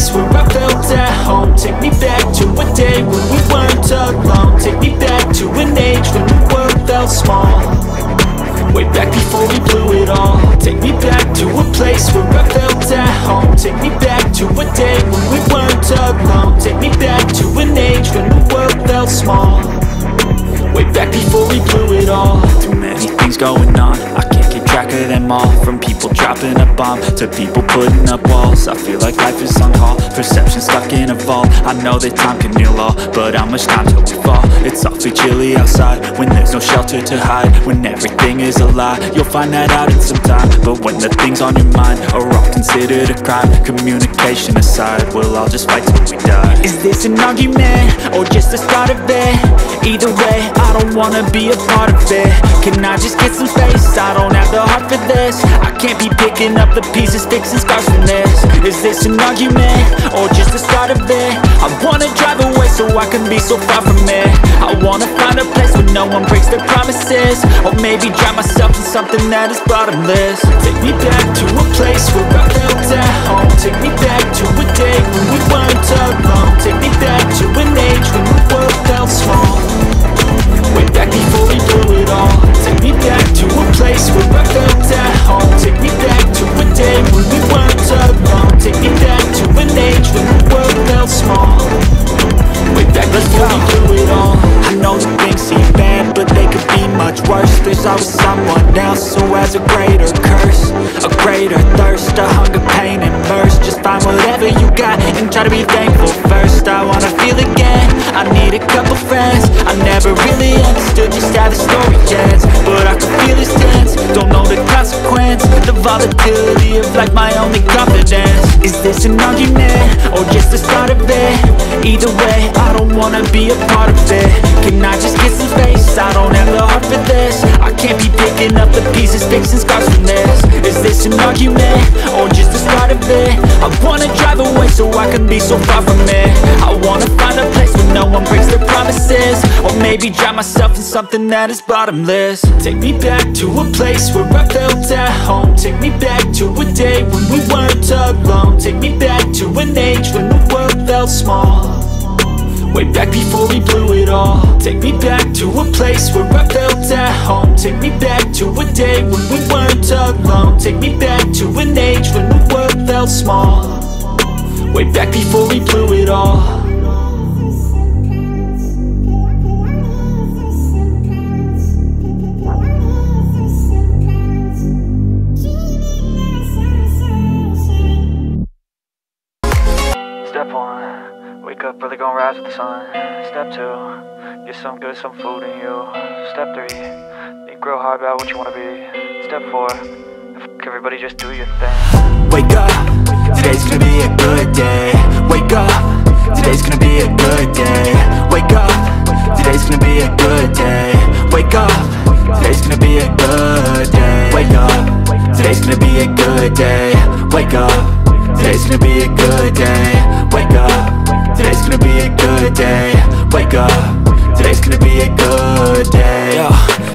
place where I felt at home. Take me back to a day when we weren't alone. Take me back to an age when the world felt small. Way back before we blew it all. Take me back to a place where I felt at home. Take me back to a day when we weren't alone. Take me back to an age when the world felt small. Way back before we blew it all. Too many things going on, I can't keep track of them all. From people dropping a bomb to people putting up walls. I feel like life is on hold, perception stuck in a vault. I know that time can heal all, but how much time till we fall? It's awfully chilly outside when there's no shelter to hide. When everything is a lie, you'll find that out in some time. But when the things on your mind are all considered a crime, communication aside, we'll all just fight till we die. Is this an argument or just the start of it? Either way, I don't wanna be a part of it. Can I just get some space? I don't have the heart for this. I can't be picking up the pieces, fixing scars from this. Is this an argument or just the start of it? I wanna drive away so I can be so far from it. I wanna find a place where no one breaks their promises. Or maybe drown myself in something that is bottomless. Take me back to a place where I felt at home. Take me back to a day when we weren't alone. Take me back to an age when the world felt small. Way back before we blew it all. Take me back to a place where I felt at home. Take me back to a day when we weren't alone. Take me back to an age when the world felt small. Way back before we blew it all. I know that things seem bad, but they could be much worse. There's always someone else who has a greater curse, a greater thirst, a hunger, pain, and thirst. Just find whatever you got and try to be thankful first. I wanna feel again, I need a couple friends. I never really understood just how the story ends, but I can feel it's tense. Don't know the consequence, the volatility of like my only confidence. Is this an argument or just the start of it? Either way, I don't wanna be a part of it. Can I just get some space? I don't have the heart for this. I can't be picking up the pieces, fixing scars from this. Is this an argument or just the start of it? I wanna drive away so I can be so far from it. I wanna find a place where no one breaks their promises. Or maybe drown myself in something that is bottomless. Take me back to a place where I felt at home. Take me back to a day when we weren't alone. Take me back to an age when the world felt small. Way back before we blew it all. Take me back to a place where I felt at home. Take me back to a day when we weren't alone. Take me back to an age when the world felt small. Way back before we blew it all. Step 1, wake up early, gonna rise with the sun. Step 2, get some good, some food in you. Step 3, think real hard about what you wanna be. Step 4, fuck everybody, just do your thing. Wake up, today's gonna be a good day. Wake up, today's gonna be a good day. Wake up, today's gonna be a good day. Wake up, today's gonna be a good day. Wake up, today's gonna be a good day. Wake up, today's gonna be a good day. Wake up, today's gonna be a good day. Wake up, today's gonna be a good day.